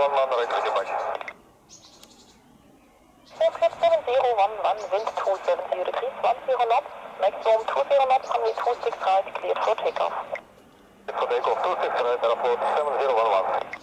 right to departure. Aircraft 7011, wind 270 degrees, 10 knots, maximum 20 knots, runway 26 right, cleared for takeoff. For takeoff 26 right, airport 7011.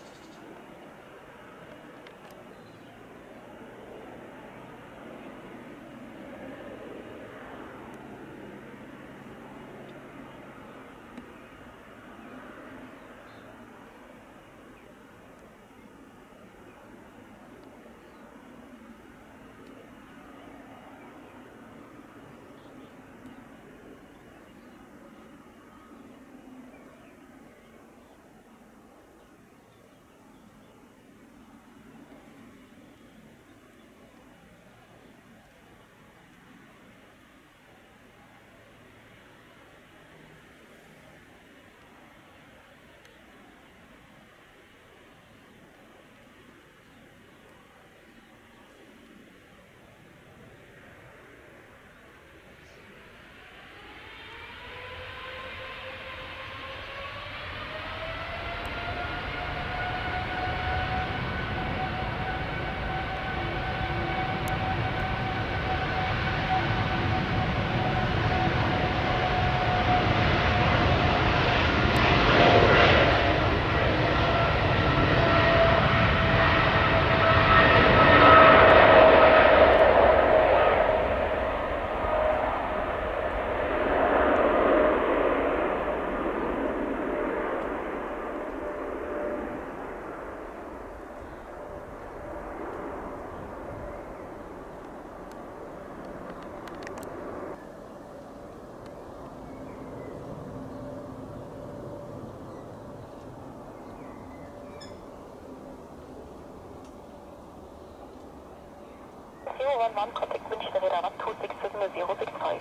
One contact München radar 126 decimal 065.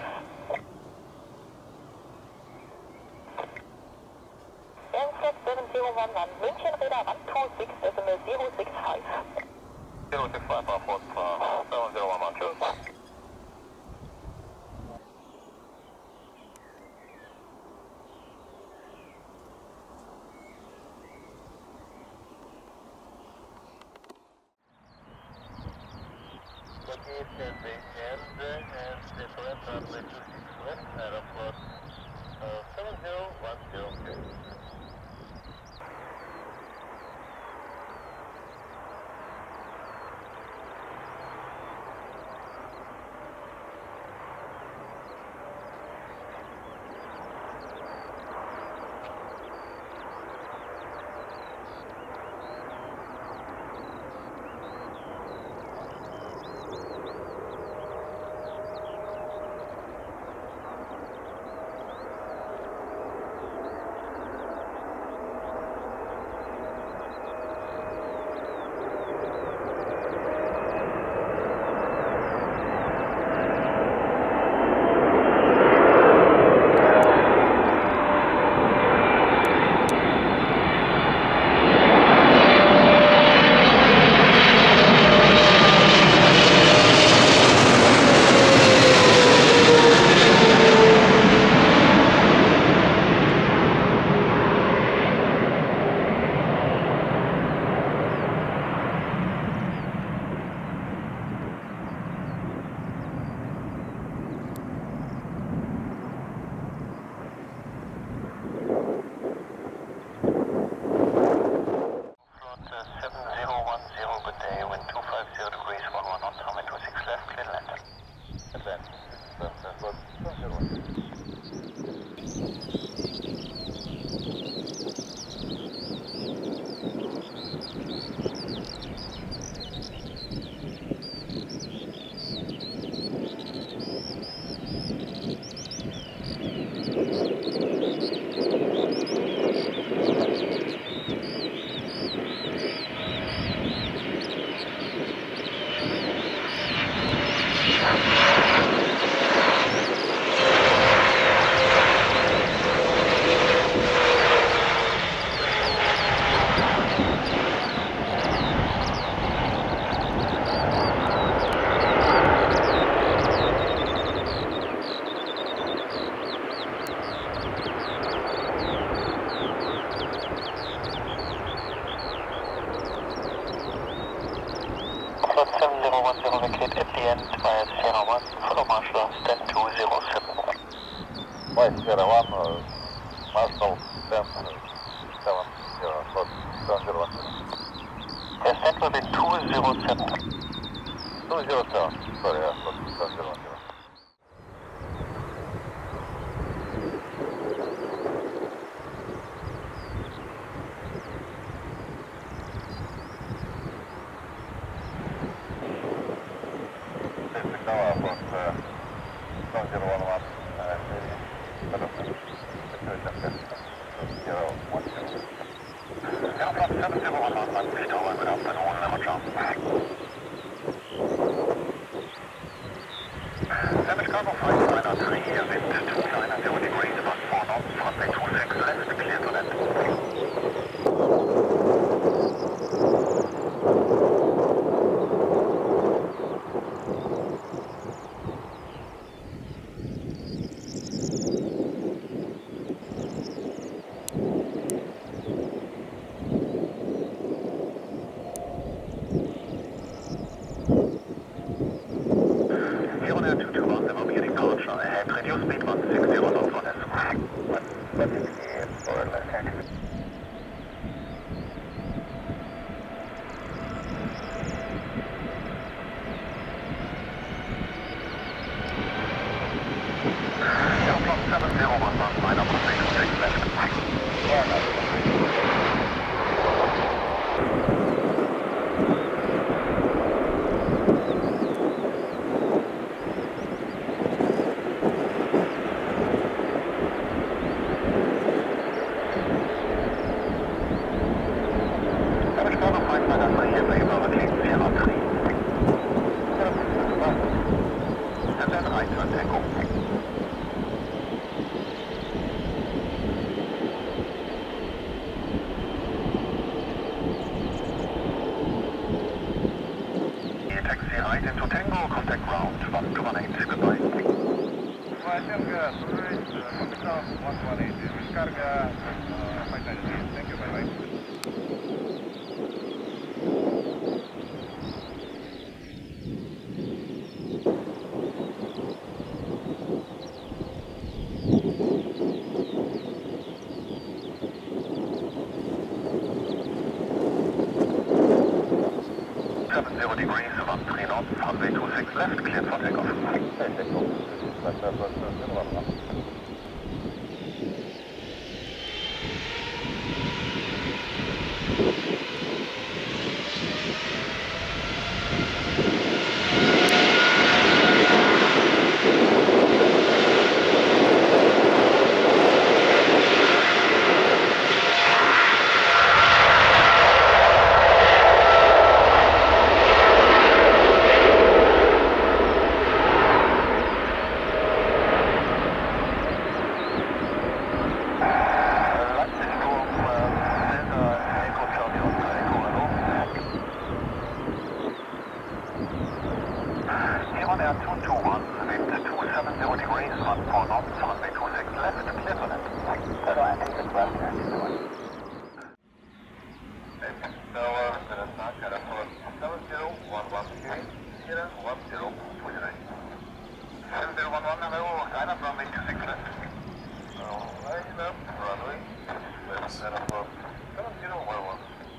Aircraft 7011, München radar 126 decimal 065. 065, airport 7011, cheers. Locate the end and the correct runway 26 left, airport 7010. 7010 vacate at the end via Sierra 1, follow Marshall, stand 207. Right, Sierra 1, Marshall, stand 701. Stand will be 207. 207, sorry, I thought 701. Damage cargo flight liner 3, wind 290 degrees, about 4 knots, runway 26 left, clear to land. Here on Air 221, there will be a departure ahead, reduce speed 160 knots for this. 160 for left hand. Airplane 7011, line up runway 26 left. Damage cargo flight liner 3, availability Sierra 3. And then right turn Echo. Taxi right into Tango, contact ground 118, goodbye. Tango, contact ground 118, descarga 590, thank you, bye-bye. Degrees, about 3 knots, runway 26 left, cleared for takeoff. Here on Air 221, wind 270 degrees, 14 knots, runway 26 left, clear to land. Hello, I think it's left hand. Tower, Minnesota, California, 7011, 1029. 7011, hello, line up runway 26 left. Line up, runway, left, 7011.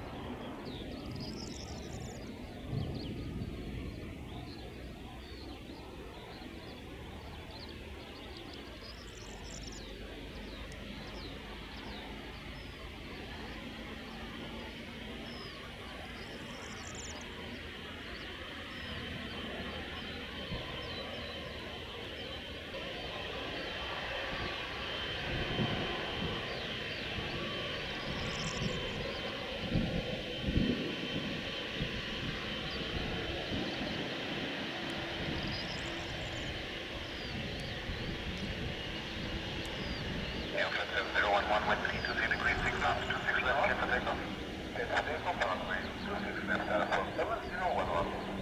Airplane 7011, wind 320 degrees, 6 knots, 26 left, clear for takeoff. Runway 26 left, California, 7011.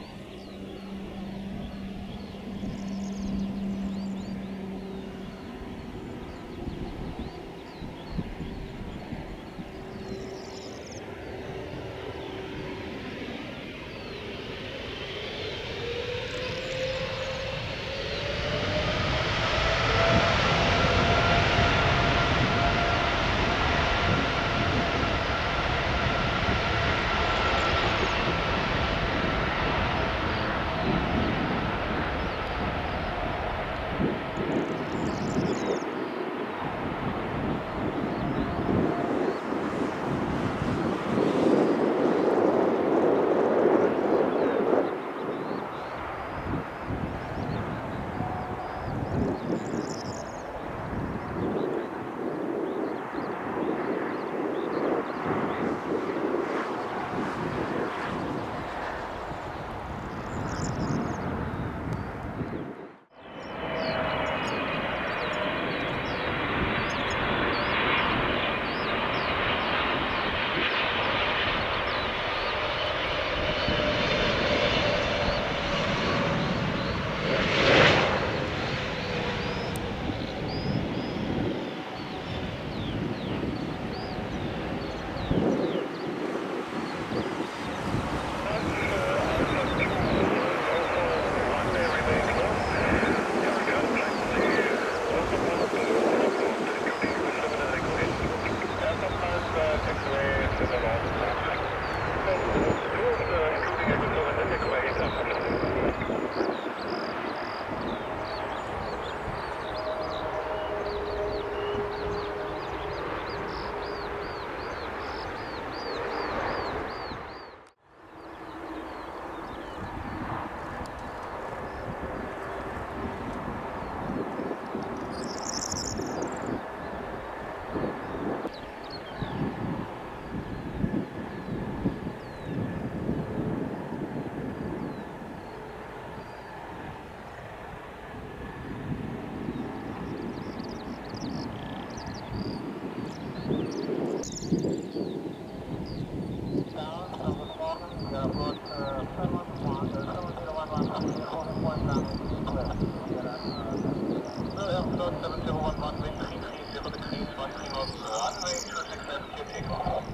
701 wind 330 degrees, 13 knots, runway 26 left, clear takeoff.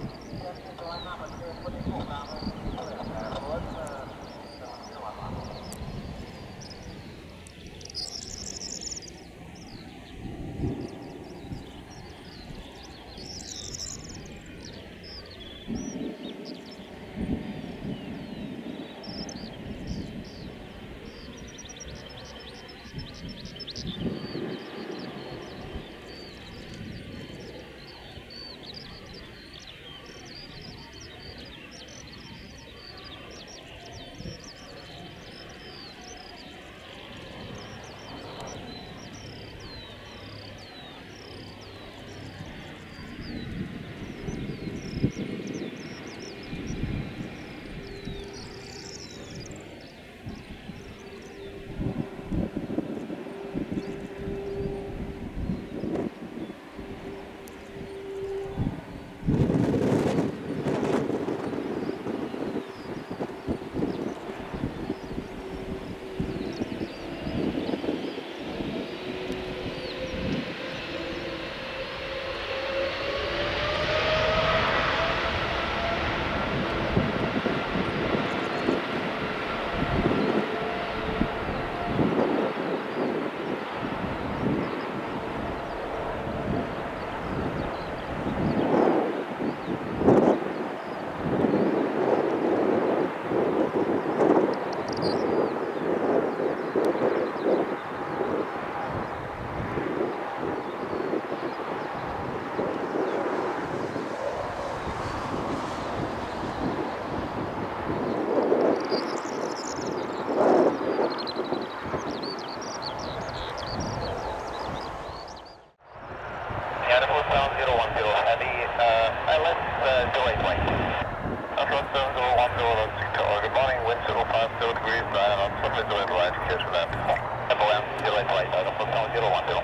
Good morning, wind 050 degrees, 9 knots, submit the wind right, clear to land. FOM 080, Aerofoot Town 010.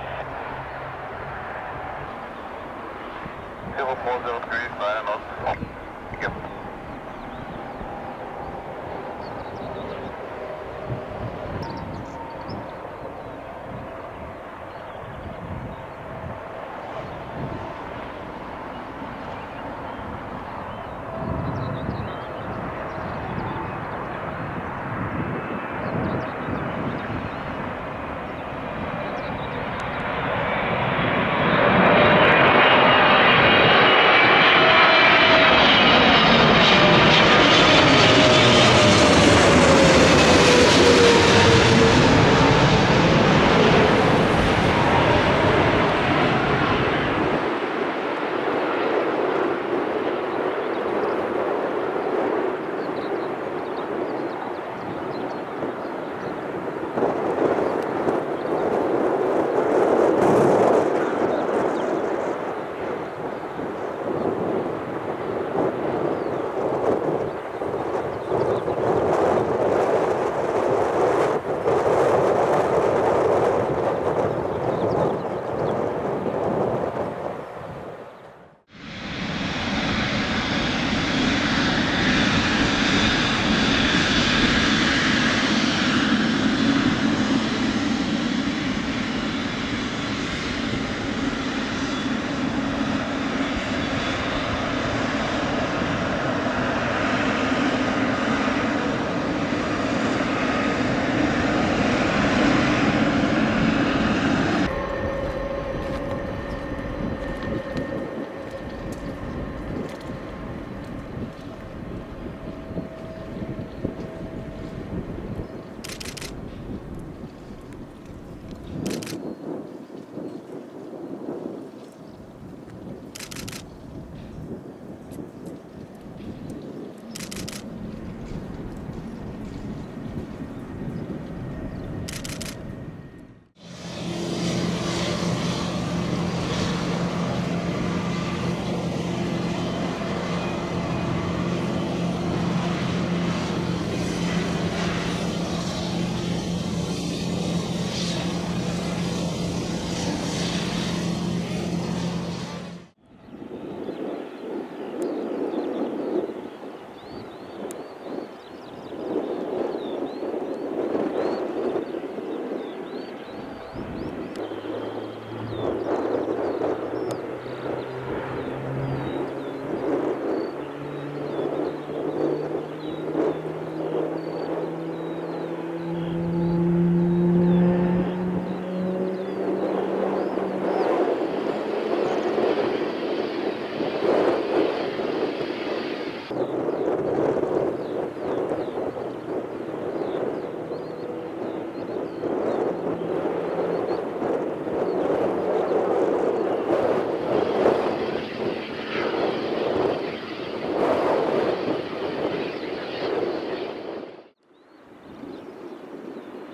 040 degrees, 9 knots. Thank you.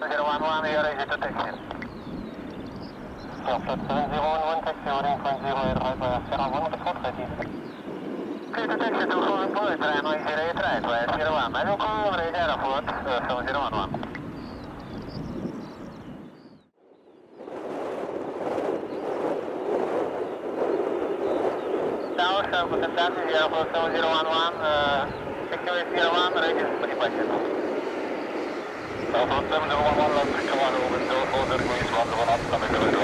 011, you're ready to taxi. Yeah, flight 701, taxi, running 10 air right, Sierra 1, report ready. Clear to taxi to Holland Point, runway 08 right, via Sierra 1. I will call you ready airport, 7011. Tower, contact airport 7011, secure Sierra 1, ready for departure. Airport 7011, left to 1, window, 4 degrees, 1 up, coming to